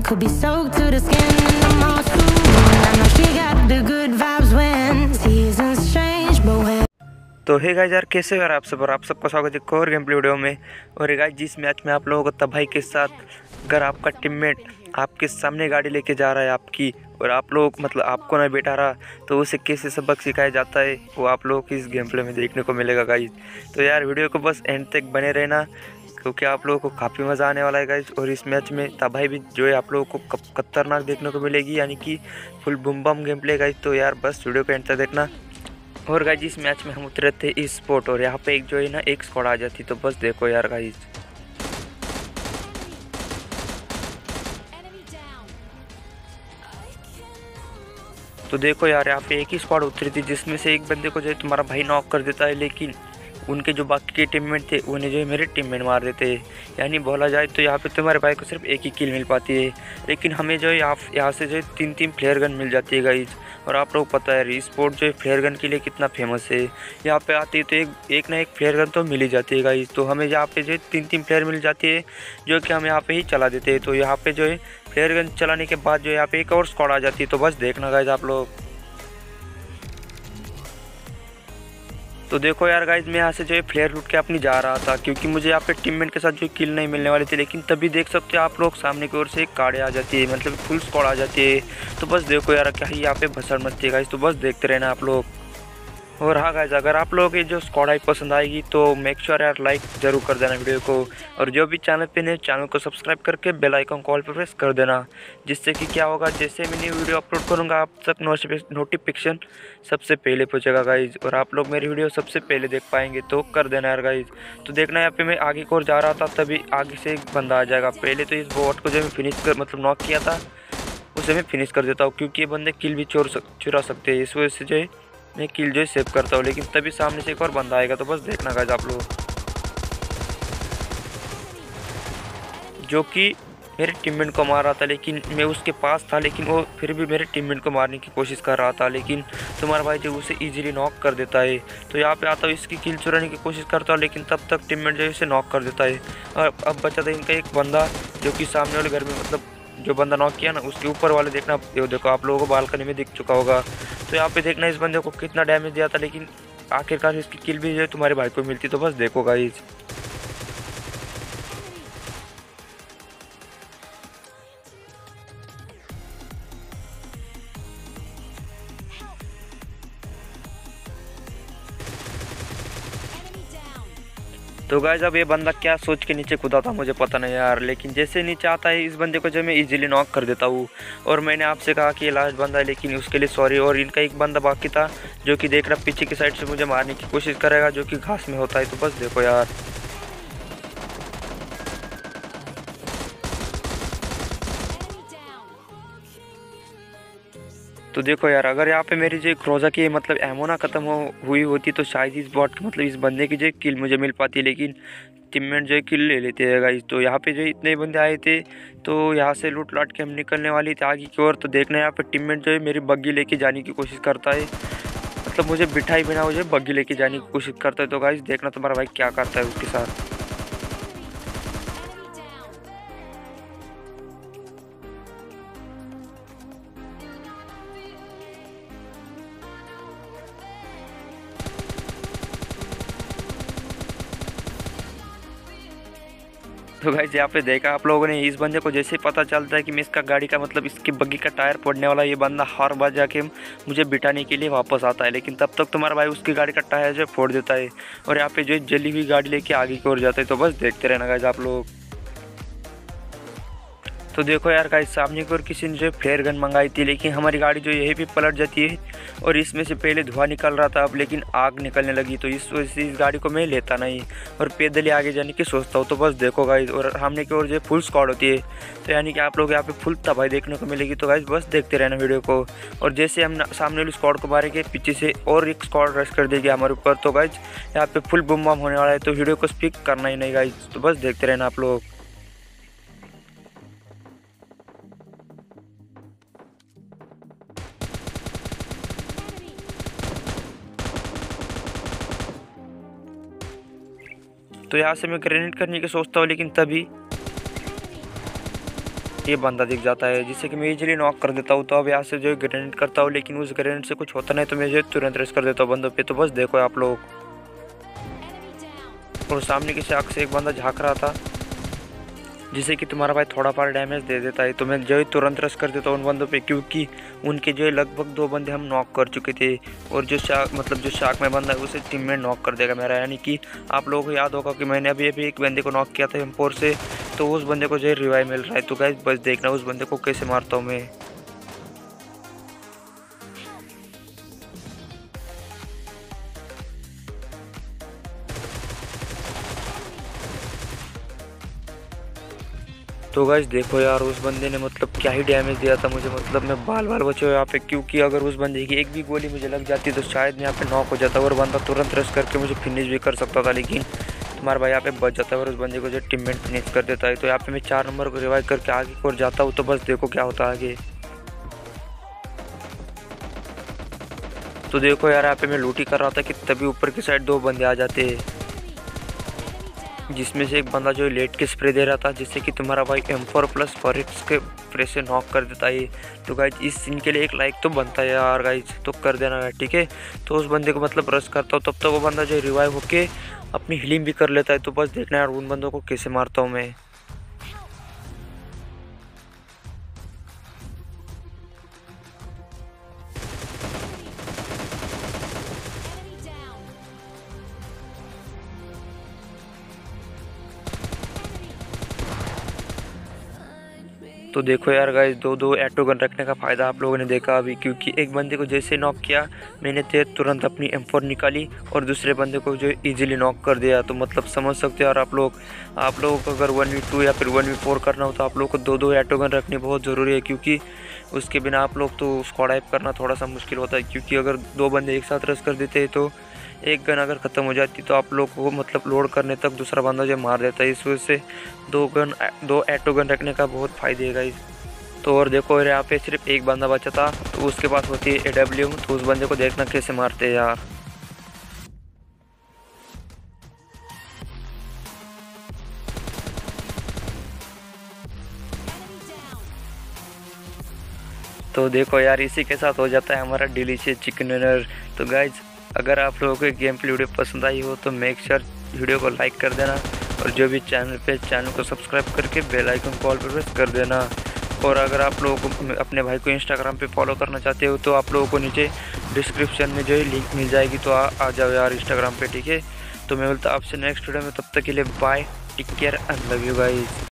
could be soaked to the skin in the monsoon. I know she got the good vibes when seasons change, but when तो hey guys यार, कैसे यार आप सब, और आप सबका स्वागत है एक और गेम प्ले वीडियो में। और गाइस जिस मैच में आप लोगों को तबाही के साथ, अगर आपका टीममेट आपके सामने गाड़ी लेके जा रहा है आपकी, और आप लोग मतलब आपको ना बैठा रहा, तो उसे कैसे सबक सिखाया जाता है वो आप लोगों को इस गेम प्ले में देखने को मिलेगा गाइस। तो यार वीडियो को बस एंड तक बने रहना, क्योंकि आप लोगों को काफ़ी मज़ा आने वाला है गाइस। और इस मैच में तबाही भी जो है आप लोगों को खतरनाक देखने को मिलेगी, यानी कि फुल बम बम गेम प्ले गाइस। तो यार बस वीडियो को एंड तक देखना। और गाइस इस मैच में हम उतरे थे ई स्पोर्ट, और यहाँ पे एक जो है ना एक स्क्वाड आ जाती, तो बस देखो यार गाइस। तो देखो यार यहाँ पे एक ही स्क्वाड उतरी थी, जिसमें से एक बंदे को जो है तुम्हारा भाई नॉक कर देता है, लेकिन उनके जो बाकी के टीममेट थे उन्हें जो है मेरे टीममेट मार देते हैं। यानी बोला जाए तो यहाँ पे तुम्हारे भाई को सिर्फ एक ही किल मिल पाती है, लेकिन हमें जो है यहाँ से जो है तीन फ्लेयर गन मिल जाती है गाइज। और आप लोग पता है स्पोर्ट जो है फ्लेयर गन के लिए कितना फेमस है। यहाँ पे आती है तो एक ना एक फ्लेयर गन तो मिल ही जाती है गाइज। तो हमें यहाँ पे जो है तीन फ्लेयर मिल जाती है, जो कि हम यहाँ पे ही चला देते हैं। तो यहाँ पे जो है फ्लेयर गन चलाने के बाद जो यहाँ पे एक और स्क्वाड आ जाती है, तो बस देखना गाइज आप लोग। तो देखो यार गाइज, मैं यहाँ से जो है फ्लेयर लूट के अपनी जा रहा था, क्योंकि मुझे यहाँ पे टीममेट के साथ जो किल नहीं मिलने वाली थी। लेकिन तभी देख सकते हो आप लोग सामने की ओर से एक गाड़ी आ जाती है, मतलब फुल स्क्वाड आ जाती है। तो बस देखो यार क्या ही यहाँ पे भसड़ मचती है गाइज, तो बस देखते रहना आप लोग। और हाँ गाइज, अगर आप लोगों की जो स्क्वाड आई पसंद आएगी तो मेक श्योर यार लाइक ज़रूर कर देना वीडियो को। और जो भी चैनल पे नए, चैनल को सब्सक्राइब करके बेल आइकन कॉल पर प्रेस कर देना, जिससे कि क्या होगा, जैसे मैं न्यू वीडियो अपलोड करूँगा आप तक नोटिफिकेशन सबसे पहले पहुँचेगा गाइज, और आप लोग मेरी वीडियो सबसे पहले देख पाएंगे। तो कर देना यार गाइज। तो देखना यहाँ पे मैं आगे की ओर जा रहा था, तभी आगे से एक बंदा आ जाएगा। पहले तो इस बॉट को जो मैं फिनिश कर मतलब नॉक किया था उसे मैं फिनिश कर देता हूँ, क्योंकि ये बंदे किल भी चुरा सकते हैं। इस वजह से जो है मैं किल जो है सेव करता हूँ। लेकिन तभी सामने से एक और बंदा आएगा, तो बस देखना गाइस आप लोग, जो कि मेरे टीममेट को मार रहा था। लेकिन मैं उसके पास था, लेकिन वो फिर भी मेरे टीममेट को मारने की कोशिश कर रहा था। लेकिन तुम्हारा भाई जो उसे इजीली नॉक कर देता है। तो यहाँ पे आता हूँ, इसकी किल चुराने की कोशिश करता हूँ, लेकिन तब तक टीममेट जो है इसे नॉक कर देता है। और अब बचा था इनका एक बंदा, जो कि सामने वाले घर में मतलब जो बंदा नॉक किया ना उसके ऊपर वाले देखना, ये देखो आप लोगों को बालकनी में दिख चुका होगा। तो यहाँ पे देखना इस बंदे को कितना डैमेज दिया था, लेकिन आखिरकार इसकी किल भी जो है तुम्हारे भाई को मिलती। तो बस देखो गाइस। तो गाइस अब ये बंदा क्या सोच के नीचे कूदा था मुझे पता नहीं यार, लेकिन जैसे नीचे आता है इस बंदे को जो मैं इजीली नॉक कर देता हूँ। और मैंने आपसे कहा कि ये लास्ट बंदा है, लेकिन उसके लिए सॉरी। और इनका एक बंदा बाकी था, जो कि देख रहा पीछे की साइड से मुझे मारने की कोशिश करेगा, जो कि घास में होता है। तो बस देखो यार। तो देखो यार, अगर यहाँ पे मेरी जो क्रोजा की मतलब एमो ना खत्म हुई होती, तो शायद इस बॉट मतलब इस बंदे की जो किल मुझे मिल पाती, लेकिन टीममेट जो है किल ले लेते हैं गाइस। तो यहाँ पे जो इतने बंदे आए थे, तो यहाँ से लूट लाट के हम निकलने वाली थे आगे की ओर। तो देखना यहाँ पे टीममेट जो है मेरी बग्गी लेके जाने की कोशिश करता है, मतलब मुझे बिठाई बिना मुझे बग्गी लेके जाने की कोशिश करता है। तो गाइस देखना तुम्हारा भाई क्या करता है उसके साथ। तो गाइस यहाँ पे देखा आप लोगों ने, इस बंदे को जैसे ही पता चलता है कि मैं इसका गाड़ी का मतलब इसकी बग्गी का टायर फोड़ने वाला, ये बंदा हर बार जाके मुझे बिठाने के लिए वापस आता है। लेकिन तब तक तुम्हारा भाई उसकी गाड़ी का टायर जो फोड़ देता है, और यहाँ पे जो जली हुई गाड़ी लेके आगे की ओर जाता है। तो बस देखते रहना गाइस आप लोग। तो देखो यार गाइस, सामने की ओर किसी ने जो फ्लेयर गन मंगाई थी, लेकिन हमारी गाड़ी जो यही भी पलट जाती है, और इसमें से पहले धुआं निकल रहा था, अब लेकिन आग निकलने लगी। तो इस वजह से इस गाड़ी को मैं लेता नहीं, और पैदल ही आगे जाने की सोचता हूँ। तो बस देखो गाइस, और सामने की ओर जो फुल स्क्वाड होती है, तो यानी कि आप लोग यहाँ पे फुल तबाही देखने को मिलेगी। तो गाइस बस देखते रहना वीडियो को। और जैसे हम सामने वाली स्क्वाड को मारेंगे, पीछे से और एक स्क्वाड रश कर देगी हमारे ऊपर। तो गाइस यहाँ पे फुल बम बम होने वाला है, तो वीडियो को स्पीक करना ही नहीं गाइस। तो बस देखते रहना आप लोग। तो यहाँ से मैं ग्रेनेड करने की सोचता हूँ, लेकिन तभी ये बंदा दिख जाता है, जिससे कि मैं इजीली नॉक कर देता हूँ। तो अब यहाँ से जो ग्रेनेड करता हूँ, लेकिन उस ग्रेनेड से कुछ होता नहीं, तो मैं जो तुरंत रश कर देता हूँ बंदों पे। तो बस देखो आप लोग, और सामने की आँख से एक बंदा झाँक रहा था, जिससे कि तुम्हारा भाई थोड़ा पार डैमेज दे देता है। तो मैं जो है तुरंत रश कर देता हूँ उन बंदों पे, क्योंकि उनके जो है लगभग 2 बंदे हम नॉक कर चुके थे, और जो शार्क में बंदा है उसे टीम में नॉक कर देगा मेरा। यानी कि आप लोगों को याद होगा कि मैंने अभी एक बंदे को नॉक किया था M4 से, तो उस बंदे को जो है रिवाइव मिल रहा है। तो गाइस बस देखना उस बंदे को कैसे मारता हूँ मैं। तो गाइस देखो यार, उस बंदे ने मतलब क्या ही डैमेज दिया था मुझे, मतलब मैं बाल बचा यहाँ पे, क्योंकि अगर उस बंदे की एक भी गोली मुझे लग जाती तो शायद मैं यहाँ पे नॉक हो जाता, और बंदा तुरंत रश करके मुझे फिनिश भी कर सकता था। लेकिन तुम्हारा भाई यहाँ पे बच जाता है और उस बंदे को जो टीममेट फिनिश कर देता है। तो यहाँ पे मैं 4 नंबर को रिवाइव करके आगे की ओर जाता हूँ। तो बस देखो क्या होता है आगे। तो देखो यार, यहाँ पे मैं लूटी कर रहा था कि तभी ऊपर की साइड 2 बंदे आ जाते हैं, जिसमें से एक बंदा जो लेट के स्प्रे दे रहा था, जिससे कि तुम्हारा भाई M4 प्लस 4x के स्प्रे से नॉक कर देता है। तो गाइज इस सीन के लिए एक लाइक तो बनता है यार गाइज, तो कर देना है, ठीक है। तो उस बंदे को मतलब रश करता हूँ, तब तक वो बंदा जो रिवाइव होके अपनी हीलिंग भी कर लेता है। तो बस देखना यार उन बंदों को कैसे मारता हूँ मैं। तो देखो यार गाइस, 2 ऑटो गन रखने का फ़ायदा आप लोगों ने देखा अभी, क्योंकि एक बंदे को जैसे नॉक किया मैंने तुरंत अपनी M4 निकाली और दूसरे बंदे को जो इजीली नॉक कर दिया। तो मतलब समझ सकते हो यार आप लोगों को अगर 1v2 या फिर 1v4 करना हो तो आप लोगों को 2 ऑटो गन रखनी बहुत ज़रूरी है, क्योंकि उसके बिना आप लोग तो स्क्वाड वाइप करना थोड़ा सा मुश्किल होता है। क्योंकि अगर 2 बंदे एक साथ रश कर देते हैं तो एक गन अगर ख़त्म हो जाती तो आप लोग को मतलब लोड करने तक दूसरा बंदा जो मार देता है। इस वजह से 2 ऑटो गन रखने का बहुत फ़ायदे है गाइस। तो और देखो यहाँ पे सिर्फ एक बंदा बचा था, तो उसके पास होती है AW, तो उस बंदे को देखना कैसे मारते हैं यार। तो देखो यार, इसी के साथ हो जाता है हमारा डिलीशियस चिकन डिनर। तो गाइज अगर आप लोगों को गेम प्ले वीडियो पसंद आई हो तो मेक श्योर वीडियो को लाइक कर देना, और जो भी चैनल को सब्सक्राइब करके बेल आइकन कॉल पर प्रेस कर देना। और अगर आप लोगों को अपने भाई को इंस्टाग्राम पे फॉलो करना चाहते हो तो आप लोगों को नीचे डिस्क्रिप्शन में जो है लिंक मिल जाएगी, तो आ जाओ यार इंस्टाग्राम पे, ठीक है। तो मैं बोलता आपसे नेक्स्ट वीडियो में, तब तक के लिए bye, take care and love you guys.